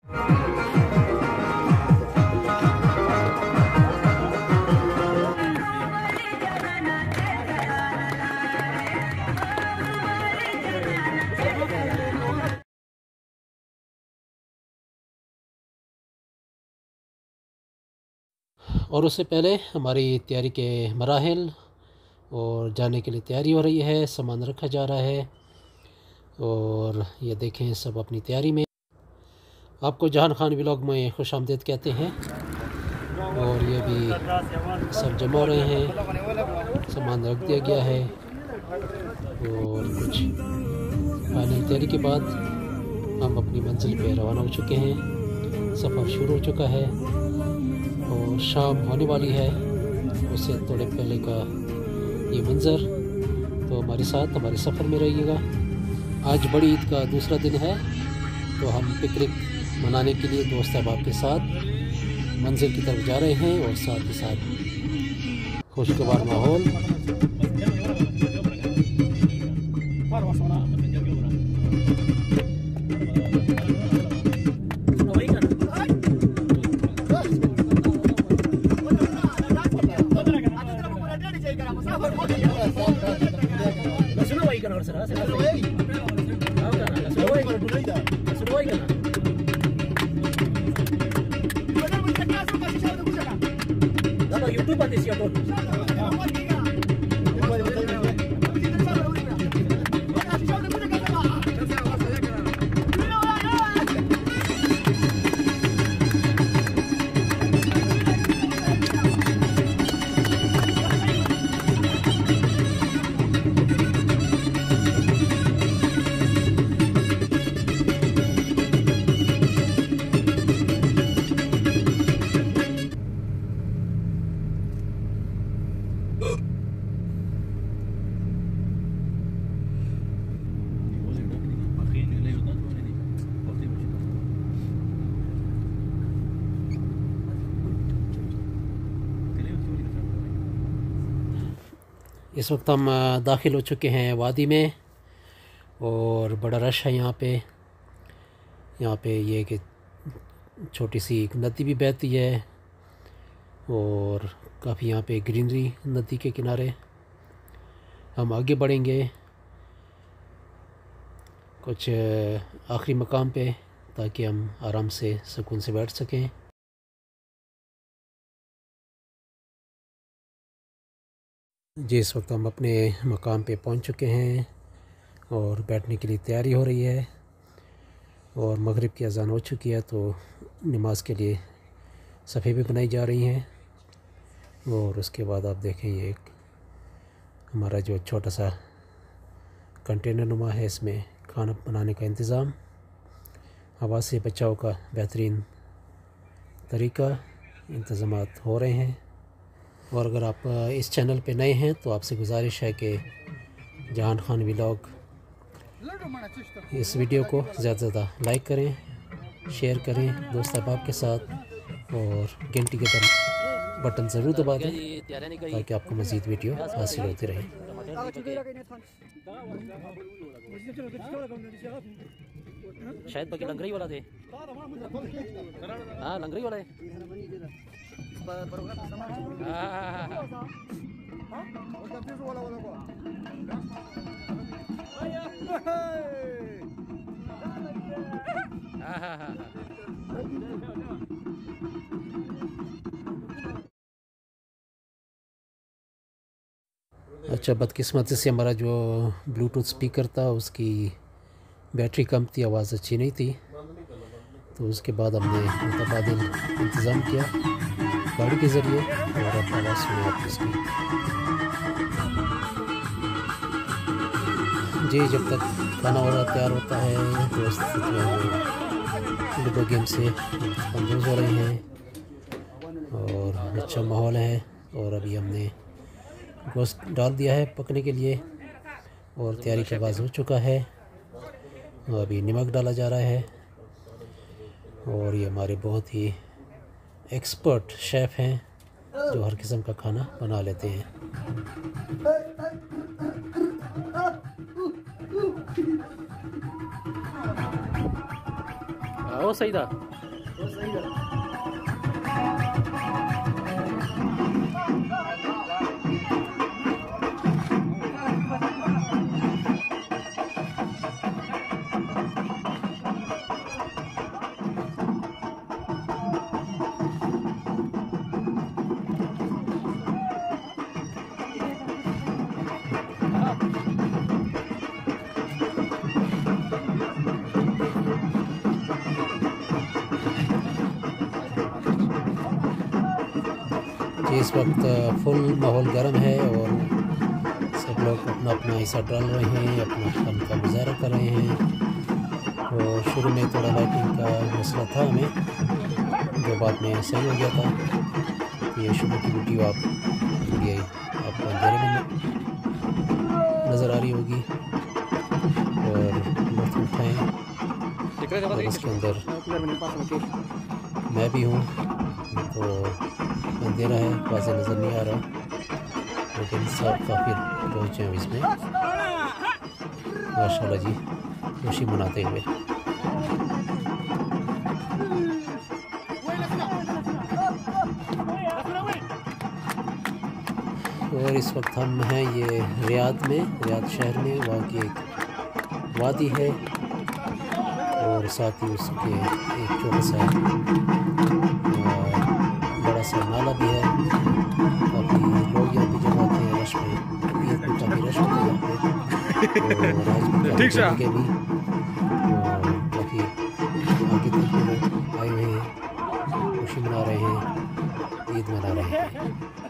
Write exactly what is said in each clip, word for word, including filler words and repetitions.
और उससे पहले हमारी तैयारी के मराहिल और जाने के लिए तैयारी हो रही है, सामान रखा जा रहा है। और ये देखें सब अपनी तैयारी में। आपको जहान खान व्लॉग में खुश आमदीद कहते हैं। और ये भी सब जमा हो रहे हैं, सामान रख दिया गया है। और कुछ फाइनल तैयारी के बाद हम अपनी मंजिल पे रवाना हो चुके हैं। सफ़र शुरू हो चुका है और शाम होने वाली है, उससे थोड़े पहले का ये मंज़र। तो हमारे साथ हमारे सफ़र में रहिएगा। आज बड़ी ईद का दूसरा दिन है, तो हम पिकनिक मनाने के लिए दोस्त अहबाब के साथ मंजिल की तरफ जा रहे हैं और साथ ही साथ खुशगवार माहौल। YouTube at this year. इस वक्त हम दाखिल हो चुके हैं वादी में और बड़ा रश है यहाँ पे। यहाँ पे ये कि छोटी सी एक नदी भी बहती है और काफ़ी यहाँ पे ग्रीनरी नदी के किनारे। हम आगे बढ़ेंगे कुछ आखिरी मकाम पे, ताकि हम आराम से सुकून से बैठ सकें। जी, इस वक्त हम अपने मकाम पे पहुंच चुके हैं और बैठने के लिए तैयारी हो रही है। और मगरिब की अज़ान हो चुकी है, तो नमाज के लिए सफ़े भी बनाई जा रही हैं। और उसके बाद आप देखें, ये एक हमारा जो छोटा सा कंटेनर नुमा है, इसमें खाना बनाने का इंतज़ाम, हवा से बचाव का बेहतरीन तरीका, इंतज़ामात हो रहे हैं। और अगर आप इस चैनल पे नए हैं तो आपसे गुजारिश है कि जहान खान व्लॉग इस वीडियो को ज़्यादा से ज़्यादा लाइक करें, शेयर करें दोस्त अहबाब के साथ, और घंटी के बटन ज़रूर दबा दें ताकि आपको मज़ीद वीडियो हासिल होती रहे। शायद बाकी लंगरी वाला थे। हाँ, लंगरी वाला है। अच्छा, बदकिस्मती से हमारा जो ब्लूटूथ स्पीकर था उसकी बैटरी कम थी, आवाज़ अच्छी नहीं थी। तो उसके बाद हमने मुतबादिल इंतज़ाम किया गाड़ी के ज़रिए, और अब आवाज़ सुने आप इसकी। जी, जब तक खाना वाला तैयार होता है, दोस्त जो है वो लूडो गेम से कंफ्यूज हो रहे हैं और अच्छा माहौल है। और अभी हमने गोश्त डाल दिया है पकने के लिए और तैयारी का आगाज़ हो चुका है। अभी नमक डाला जा रहा है और ये हमारे बहुत ही एक्सपर्ट शेफ़ हैं जो हर किस्म का खाना बना लेते हैं। आओ ओ सही था। जी इस वक्त फुल माहौल गर्म है और सब लोग अपना अपना हिस्सा डाल रहे हैं, अपना फन का मुजाहरा कर रहे हैं। और शुरू में थोड़ा लाइटिंग का मसला था हमें, जो बाद में सही हो गया था। तो ये शुरू की वीडियो आप ये आपको अंधेरे में नज़र आ रही होगी और लुत्फ़ उठाएँ। और इसके अंदर मैं भी हूँ, तो अंधेरा है, वाज़ेह नज़र नहीं आ रहा, लेकिन सब काफ़ी पहुँचे हैं इसमें माशाल्लाह जी, खुशी मनाते हुए। और इस वक्त हम हैं ये रियाद में, रियाद शहर में। वहाँ की एक वादी है और साथ ही उसके एक छोटा सा बड़ा सा नाला भी है। काफ़ी लोग यहाँ पे जमा होते हैं रश में, ईद में काफ़ी रश होता है यहाँ पे। और आज भी काफ़ी भी और काफ़ी आगे तक के लोग आए हुए हैं, खुशी मना रहे हैं, ईद मना रहे हैं।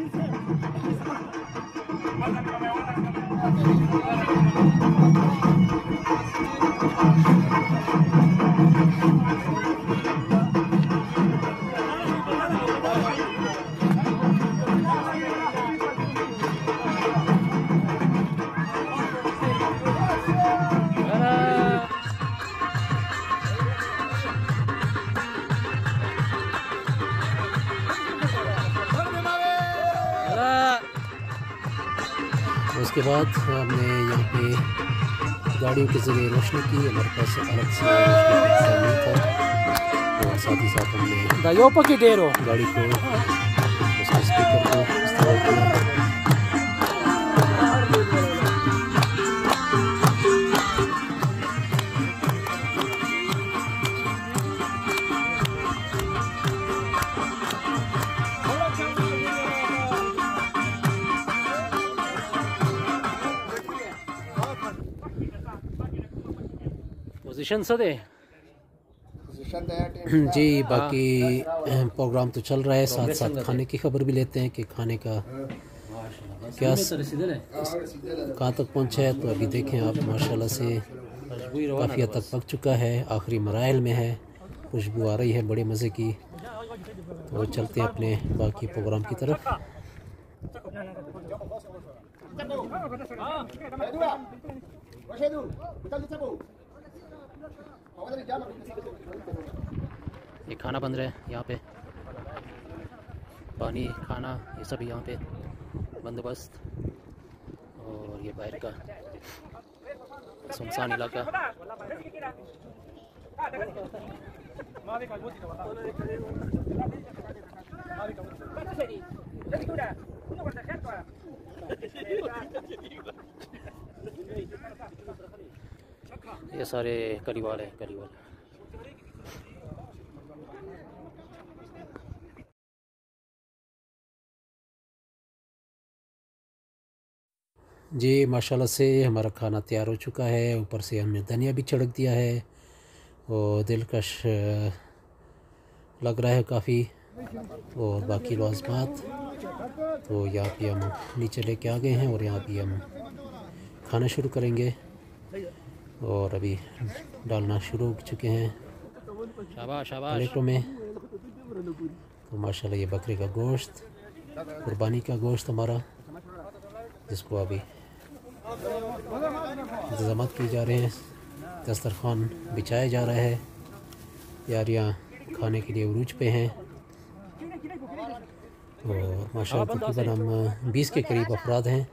उसके बाद हमने यहाँ पे गाड़ियों के ज़रिए रोशनी की। हमारे पास अलग से रोशनी था और साथ ही साथ हमने गाड़ी को उसके स्पीकर को इस्तेमाल किया। पोजीशन से दे जी। बाकी प्रोग्राम तो चल रहा है, साथ साथ खाने की खबर भी लेते हैं कि खाने का क्या कहाँ तक पहुँचा है। तो अभी देखें आप, माशाल्लाह से काफ़ी हद तक पक चुका है, आखिरी मराइल में है, खुशबू आ रही है बड़े मज़े की। तो चलते हैं अपने बाकी प्रोग्राम की तरफ। ये खाना बन रहा है यहाँ पे, पानी खाना ये सब यहाँ पे बंदोबस्त। और ये बाहर का सुनसान इलाका। ये सारे करीवाल है, करीवाल। जी माशाल्लाह से हमारा खाना तैयार हो चुका है। ऊपर से हमने धनिया भी छिड़क दिया है और दिलकश लग रहा है काफ़ी। और बाकी लाज़मात तो यहाँ पे हम नीचे लेके आ गए हैं और यहाँ पे हम खाना शुरू करेंगे। और अभी डालना शुरू हो चुके हैं प्लेटों में। तो माशाल्लाह ये बकरे का गोश्त, कुर्बानी का गोश्त हमारा, जिसको अभी इंतज़ाम किए जा रहे हैं, दस्तरखान बिछाया जा रहा है, तैयारियाँ खाने के लिए उरूज पे हैं। और माशाल्लाह तकरीबन हम बीस के करीब अफराद हैं।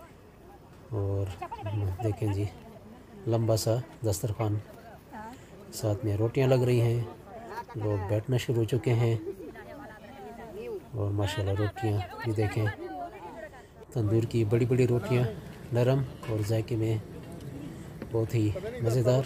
और देखें जी, लंबा सा दस्तरखान साथ में रोटियां लग रही हैं, लोग बैठना शुरू हो चुके हैं। और माशाल्लाह रोटियां भी देखें, तंदूर की बड़ी बड़ी रोटियां, नरम और जायके में बहुत ही मज़ेदार।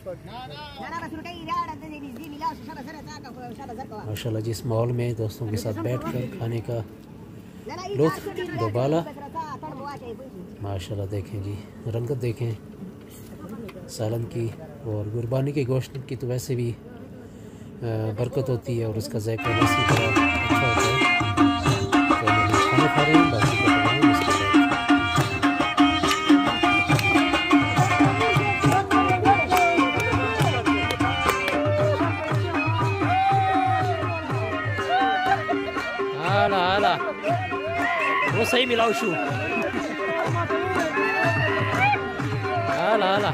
माशाल्लाह जिस माहौल में दोस्तों के साथ बैठकर खाने का लुत्फ़ दोबाला। माशाल्लाह देखें जी, रंगत देखें सालन की। और कुर्बानी के गोश्त की तो वैसे भी बरकत होती है और उसका जायका वैसे बड़ा अच्छा होता है। तो हम खाना खा रहे हैं, बाकी का बनाएं उसके बाद। हाला हाला वो सही मिलाओ शू। हाला हाला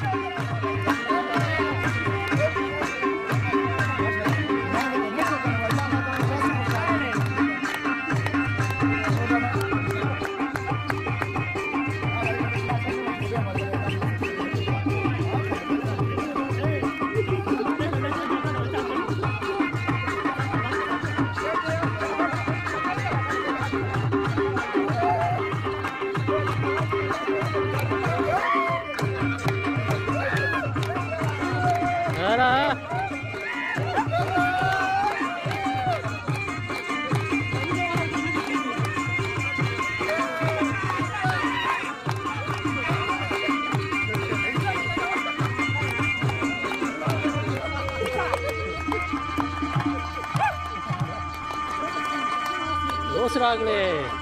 रागले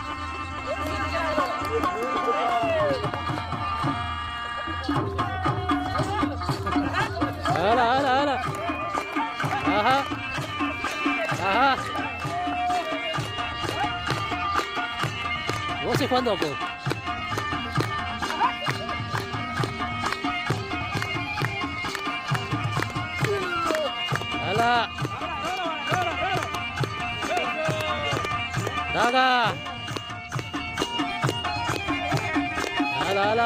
hala hala hala aha aha no sé cuándo pues. hala daga hala hala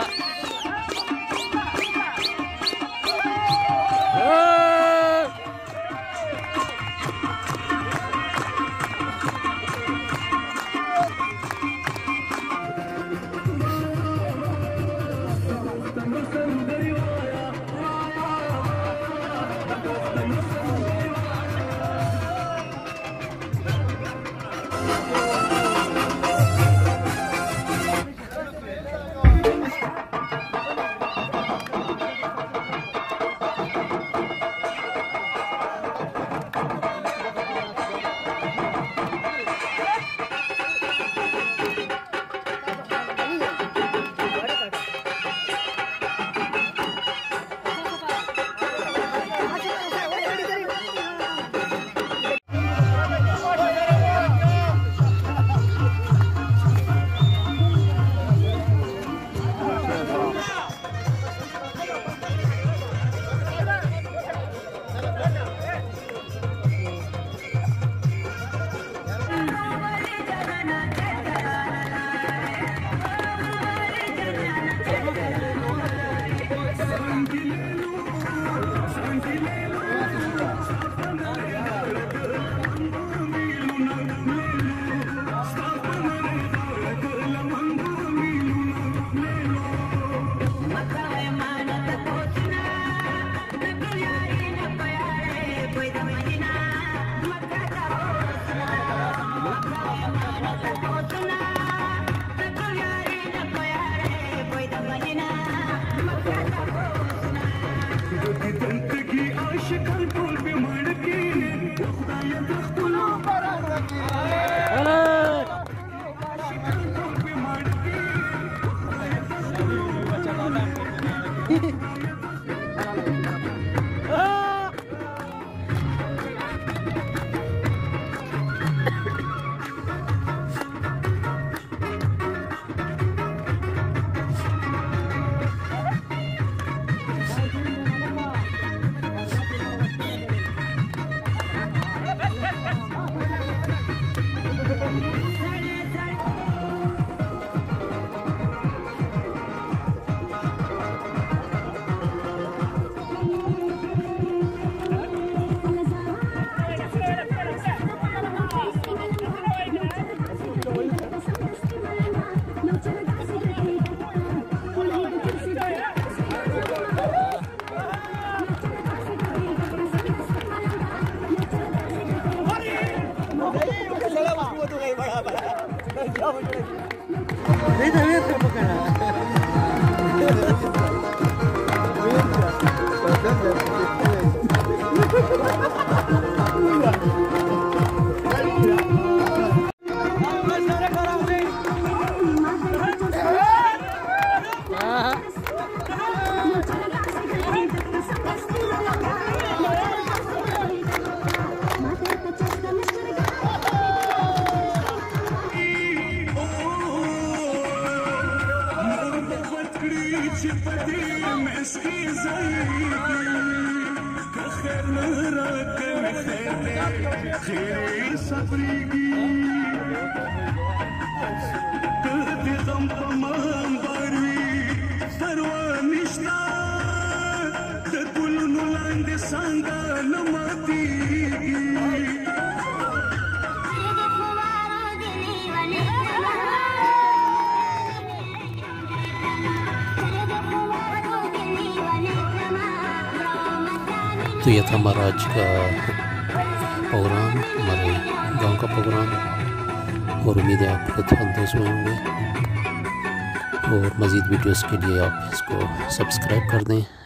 तो ये था हमारा आज का प्रोग्राम, हमारे गांव का प्रोग्राम, और उम्मीद है आप लुत्फ़अंदोज़ हुए होंगे। और मज़ीद वीडियोस के लिए आप इसको सब्सक्राइब कर दें।